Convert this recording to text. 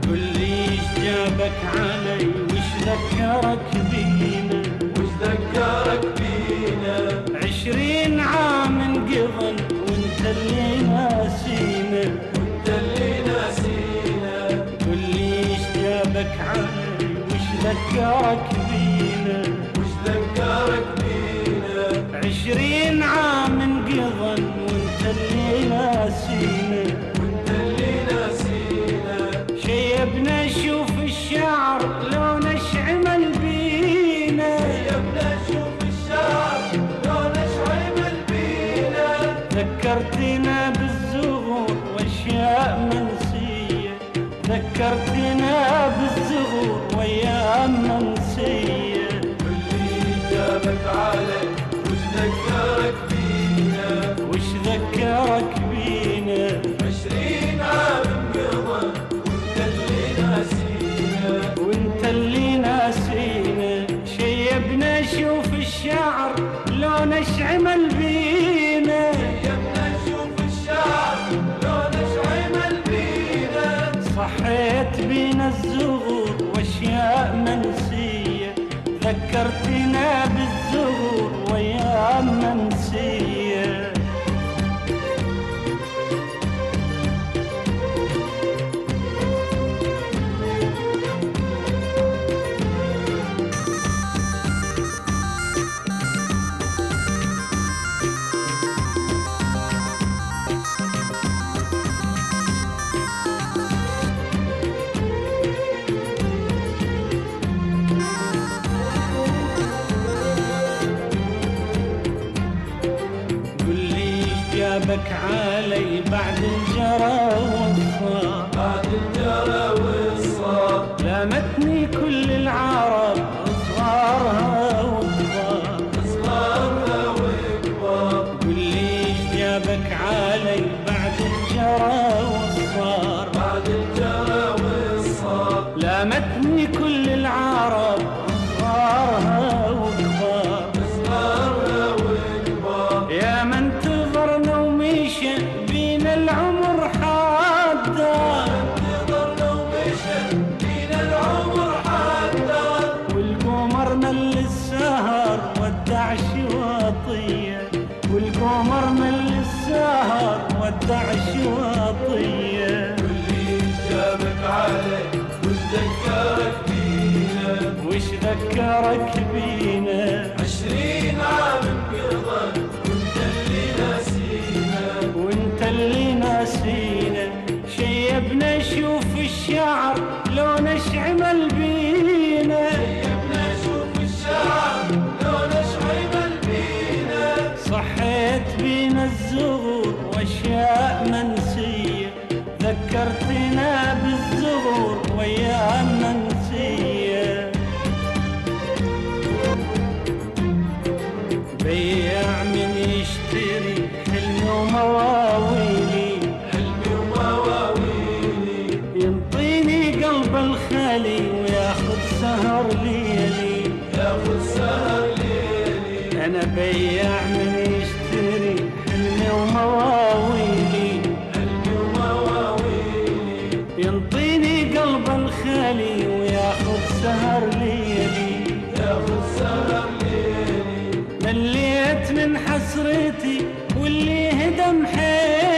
قل لي ايش جابك علي وش ذكرك بينا، وش ذكرك بينا؟ 20 عام انقضن وانت اللي ناسينا، وانت اللي ناسينا. قل لي ايش جابك علي وش ذكرك بينا، وش ذكرك بينا؟ 20 عام انقضن وانت اللي ناسينا، وانت اللي ناسينا. شيبنا شوف الشعر لون اشعمل بينا، شيبنا شوف الشعر لون اشعمل بينا. ذكرتنا بالزغور واشياء منسية، ذكرتنا بالزغور وايام منسية. قل لي جابك علي وش ذكرك بينا، وش ذكرك بينا؟ 20 عام انقضى وانت اللي ناسينا. وانت اللي ناسينا. شيبنا شوف الشعر لون اشعمل بينا، شيبنا شوف الشعر لون اشعمل بينا. صحيت بينا الزغور واشياء منسية، ذكرتنا بالزغور وايام منسية. جابك علي بعد الجرى والصار، بعد الجرى والصار. لامتني كل العرب صغارها وكبار، صغارها وكبار. قل لي ايش جابك علي بعد الجرى والصار، بعد الجرى والصار. لامتني كل العرب صغارها وكبار، صغارها وكبار. يا من تظرنا ومشى بينا العمر حادا، انتظرنا ومشى بينا العمر حدا. والقمر مل السهر ودع شواطية، والقمر مل السهر ودع شواطية. قل لي جابك علي وش ذكرك بينا، وش ذكرك بينا؟ 20 عام انقضى وانت اللي ناسينا. وانت اللي ناسينا. شيبنا شوف الشعر لون اشعمل بينا، شيبنا شوف الشعر لون اشعمل بينا. صحيت بينا الزغور واشياء منسية، ذكرتنا بالزغور وايام منسية. بيع من يشتري حلمي ومواويلي، حلمي ومواويلي. ينطيني قلب الخالي وياخذ سهر ليلي، ياخذ سهر ليلي. انا بيع من يشتري حلمي ومواويلي، حلمي ومواويلي. ينطيني قلب الخالي وياخذ سهر ليلي، ياخذ سهر ليلي. مليت من حسرتي واللي هدم حيلي،